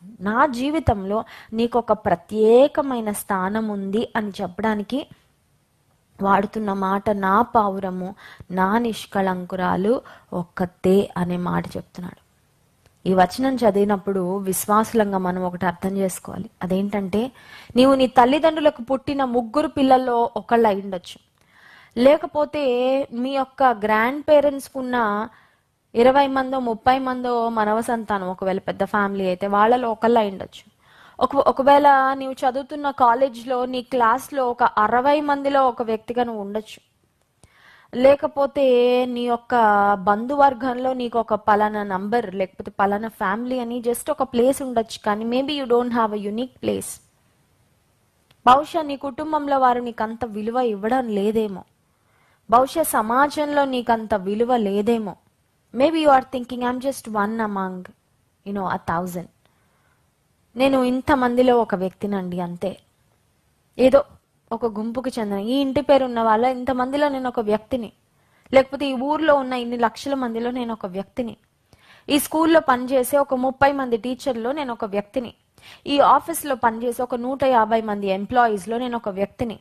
నా జీవితంలో నీకు ఒక ప్రత్యేకమైన స్థానం ఉంది అని చెప్పడానికి వాడుతున్న మాట నా పావురము, నా నిష్కళంకురాలు ఒక్కతే అనే మాట చెప్తున్నాడు. ఈ వచనం చదివినప్పుడు విశ్వాసులంగా మనం ఒకటి అర్థం చేసుకోవాలి. అదేంటంటే, నీవు నీ తల్లిదండ్రులకు పుట్టిన 3 పిల్లల్లో ఒకళ్ళు అయి ఉండొచ్చు, లేకపోతే మీ యొక్క గ్రాండ్ పేరెంట్స్కు ఉన్న 20 మందో 30 మందో మనవ సంతానం, ఒకవేళ పెద్ద ఫ్యామిలీ అయితే వాళ్ళలో ఒకళ్ళు అయి ఉండొచ్చు. ఒకవేళ నీవు చదువుతున్న కాలేజ్లో నీ క్లాస్లో ఒక 60 మందిలో ఒక వ్యక్తిగా నువ్వు ఉండొచ్చు, లేకపోతే నీ యొక్క బంధువర్గంలో నీకు ఒక పలానా నంబర్ లేకపోతే పలానా ఫ్యామిలీ అని జస్ట్ ఒక ప్లేస్ ఉండొచ్చు. కానీ maybe you don't have a unique place. బహుశా నీ కుటుంబంలో వారు నీకు అంత విలువ ఇవ్వడం లేదేమో, బహుశా సమాజంలో నీకు అంత విలువ లేదేమో. Maybe you are thinking I'm just one among 1,000. నేను ఇంతమందిలో ఒక వ్యక్తినండి, అంతే. ఏదో ఒక గుంపుకు చెందిన, ఈ ఇంటి పేరు ఉన్న వాళ్ళ ఇంతమందిలో నేను ఒక వ్యక్తిని, లేకపోతే ఈ ఊర్లో ఉన్న ఇన్ని లక్షల మందిలో నేను ఒక వ్యక్తిని, ఈ స్కూల్లో పనిచేసే ఒక 30 మంది టీచర్లో నేను ఒక వ్యక్తిని, ఈ ఆఫీస్లో పనిచేసే ఒక 150 మంది ఎంప్లాయీస్లో నేను ఒక వ్యక్తిని,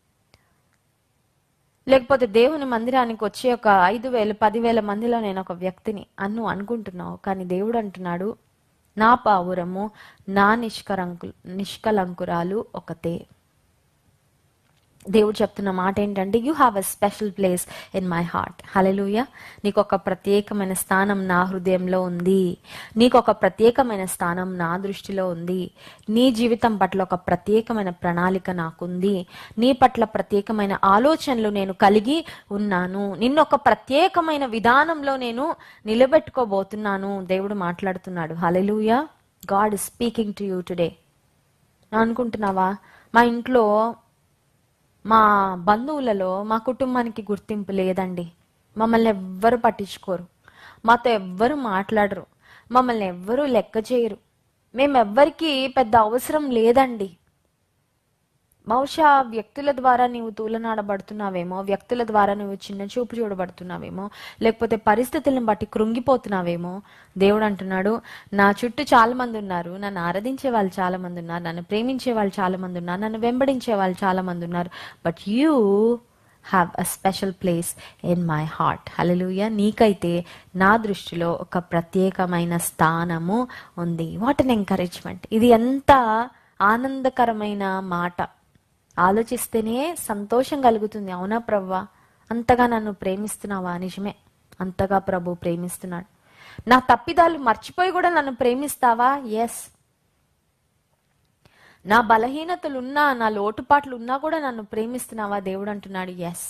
లేకపోతే దేవుని మందిరానికి వచ్చే ఒక 5,000 10,000 మందిలో నేను ఒక వ్యక్తిని అన్ను అనుకుంటున్నావు. కానీ దేవుడు అంటున్నాడు, నా పావురము, నా నిష్కలంకురాలు ఒకతే. దేవుడు చెప్తున్న మాట ఏంటంటే, you have a special place in my heart. Hallelujah. నీకు ఒక ప్రత్యేకమైన స్థానం నా హృదయంలో ఉంది, నీకు ఒక ప్రత్యేకమైన స్థానం నా దృష్టిలో ఉంది. నీ జీవితం పట్ల ఒక ప్రత్యేకమైన ప్రణాళిక నాకుంది, నీ పట్ల ప్రత్యేకమైన ఆలోచనలు నేను కలిగి ఉన్నాను, నిన్ను ఒక ప్రత్యేకమైన విధానంలో నేను నిలబెట్టుకోబోతున్నాను. దేవుడు మాట్లాడుతున్నాడు. Hallelujah. God is speaking to you today. అనుకుంటున్నావా, మా ఇంట్లో మా బంధువులలో మా కుటుంబానికి గుర్తింపు లేదండి, మమ్మల్ని ఎవ్వరు పట్టించుకోరు, మాతో ఎవ్వరు మాట్లాడరు, మమ్మల్ని ఎవ్వరూ లెక్క చేయరు, మేమెవ్వరికి పెద్ద అవసరం లేదండి. బహుశా వ్యక్తుల ద్వారా నీవు తూలనాడబడుతున్నావేమో, వ్యక్తుల ద్వారా నువ్వు చిన్న చూపు చూడబడుతున్నావేమో, లేకపోతే పరిస్థితులను బట్టి కృంగిపోతున్నావేమో. దేవుడు అంటున్నాడు, నా చుట్టూ చాలా మంది ఉన్నారు, నన్ను ఆరాధించే వాళ్ళు చాలా మంది ఉన్నారు, నన్ను ప్రేమించే వాళ్ళు చాలా మంది ఉన్నారు, నన్ను వెంబడించే వాళ్ళు చాలా మంది ఉన్నారు, but you have a special place in my heart. Hallelujah. నీకైతే నా దృష్టిలో ఒక ప్రత్యేకమైన స్థానము ఉంది. What an encouragement. ఇది ఎంత ఆనందకరమైన మాట. ఆలోచిస్తేనే సంతోషం కలుగుతుంది. అవునా ప్రభువా, అంతగా నన్ను ప్రేమిస్తున్నావా? నిజమే, అంతగా ప్రభు ప్రేమిస్తున్నాడు. నా తప్పిదాలు మర్చిపోయి కూడా నన్ను ప్రేమిస్తావా? ఎస్. నా బలహీనతలున్నా, నా లోటుపాట్లు ఉన్నా కూడా నన్ను ప్రేమిస్తున్నావా? దేవుడు అంటున్నాడు, ఎస్.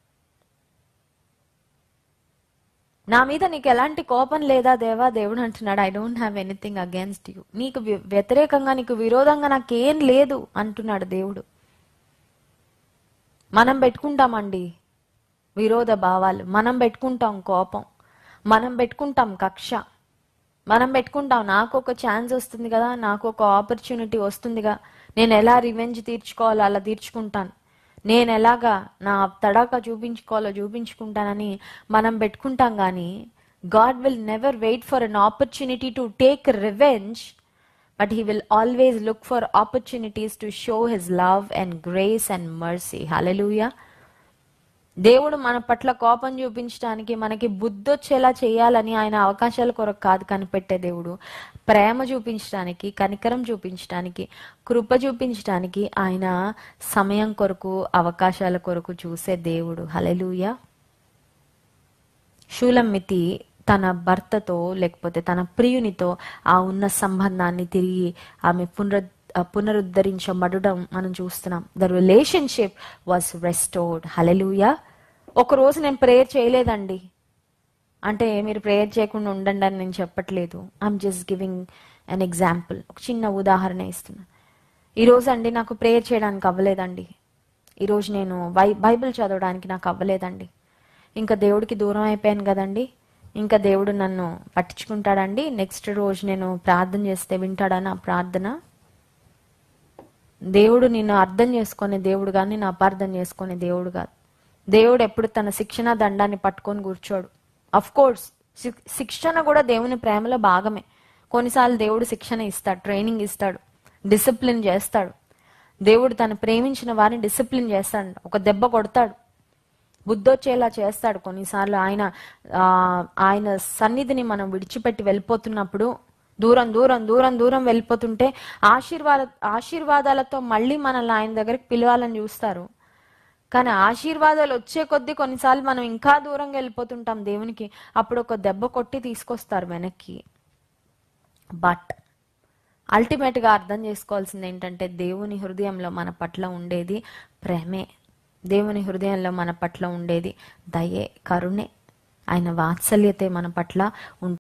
నా మీద నీకు ఎలాంటి కోపం లేదా దేవా? దేవుడు అంటున్నాడు, I don't have anything against you. నీకు వ్యతిరేకంగా, నీకు విరోధంగా నాకేం లేదు అంటున్నాడు దేవుడు. మనం పెట్టుకుంటామండి విరోధ భావాలు, మనం పెట్టుకుంటాం కోపం, మనం పెట్టుకుంటాం కక్ష, మనం పెట్టుకుంటాం నాకు ఒక ఛాన్స్ వస్తుంది కదా, నాకు ఒక ఆపర్చునిటీ వస్తుందిగా, నేను ఎలా రివెంజ్ తీర్చుకోవాలో అలా తీర్చుకుంటాను, నేను ఎలాగా నా తడాక చూపించుకోవాలో చూపించుకుంటానని మనం పెట్టుకుంటాం. కానీ God will never wait for an opportunity to take revenge, but he will always look for opportunities to show his love and grace and mercy. Hallelujah. దేవుడు మన పట్ల కోపం చూపించడానికి, మనకి బుద్ధొచ్చేలా చేయాలని ఆయన అవకాశాల కొరకు కాదు కనిపెట్టే దేవుడు. ప్రేమ చూపించడానికి, కనికరం చూపించడానికి, కృప చూపించడానికి ఆయన సమయం కొరకు, అవకాశాల కొరకు చూసే దేవుడు. హల్లెలూయా. షూలమ్మితి తన భర్తతో లేకపోతే తన ప్రియునితో ఆ ఉన్న సంబంధాన్ని తిరిగి ఆమె పునరుద్ధరించబడడం మనం చూస్తున్నాం. The relationship was restored. Hallelujah. ఒకరోజు నేను ప్రేయర్ చేయలేదండి అంటే మీరు ప్రేయర్ చేయకుండా ఉండండి అని నేను చెప్పట్లేదు. I'm just giving an example. ఒక చిన్న ఉదాహరణ ఇస్తున్నా. ఈరోజు అండి నాకు ప్రేయర్ చేయడానికి అవ్వలేదండి, ఈరోజు నేను బైబిల్ చదవడానికి నాకు అవ్వలేదండి. ఇంకా దేవుడికి దూరం అయిపోయాను కదండి, ఇంకా దేవుడు నన్ను పట్టించుకుంటాడండి, నెక్స్ట్ రోజు నేను ప్రార్థన చేస్తే వింటాడా నా ప్రార్థన? దేవుడు నిన్ను అర్థం చేసుకునే దేవుడు కానీ నిన్ను అపార్థం చేసుకునే దేవుడు కాదు. దేవుడు ఎప్పుడు తన శిక్షణ దండాన్ని పట్టుకొని కూర్చోడు. అఫ్ కోర్స్ శిక్షణ కూడా దేవుని ప్రేమలో భాగమే. కొన్నిసార్లు దేవుడు శిక్షణ ఇస్తాడు, ట్రైనింగ్ ఇస్తాడు, డిసిప్లిన్ చేస్తాడు. దేవుడు తను ప్రేమించిన వారిని డిసిప్లిన్ చేస్తాడు, ఒక దెబ్బ కొడతాడు, బుద్ధొచ్చేలా చేస్తాడు. కొన్నిసార్లు ఆయన సన్నిధిని మనం విడిచిపెట్టి వెళ్ళిపోతున్నప్పుడు, దూరం దూరం దూరం దూరం వెళ్ళిపోతుంటే ఆశీర్వాదాలతో మళ్ళీ మనల్ని ఆయన దగ్గరికి పిలవాలని చూస్తారు. కానీ ఆశీర్వాదాలు వచ్చే కొద్దీ కొన్నిసార్లు మనం ఇంకా దూరంగా వెళ్ళిపోతుంటాం దేవునికి. అప్పుడు ఒక దెబ్బ కొట్టి తీసుకొస్తారు వెనక్కి. బట్ అల్టిమేట్ గా అర్థం చేసుకోవాల్సింది ఏంటంటే, దేవుని హృదయంలో మన పట్ల ఉండేది ప్రేమే, దేవుని హృదయంలో మన పట్ల ఉండేది దయే, కరుణే, ఆయన వాత్సల్యతే మన పట్ల